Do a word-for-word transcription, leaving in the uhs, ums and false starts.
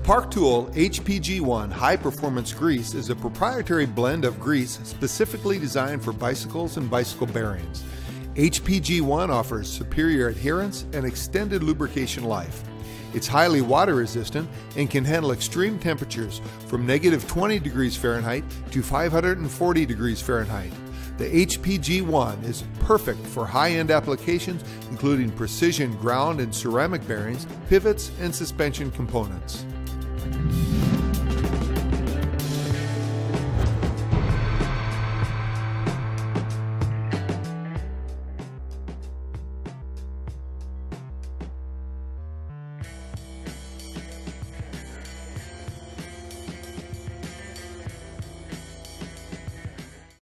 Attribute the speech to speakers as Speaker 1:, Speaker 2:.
Speaker 1: Park Tool H P G one High Performance Grease is a proprietary blend of grease specifically designed for bicycles and bicycle bearings. H P G one offers superior adherence and extended lubrication life. It's highly water resistant and can handle extreme temperatures from negative twenty degrees Fahrenheit to five hundred forty degrees Fahrenheit. The H P G one is perfect for high-end applications including precision ground and ceramic bearings, pivots, and suspension components.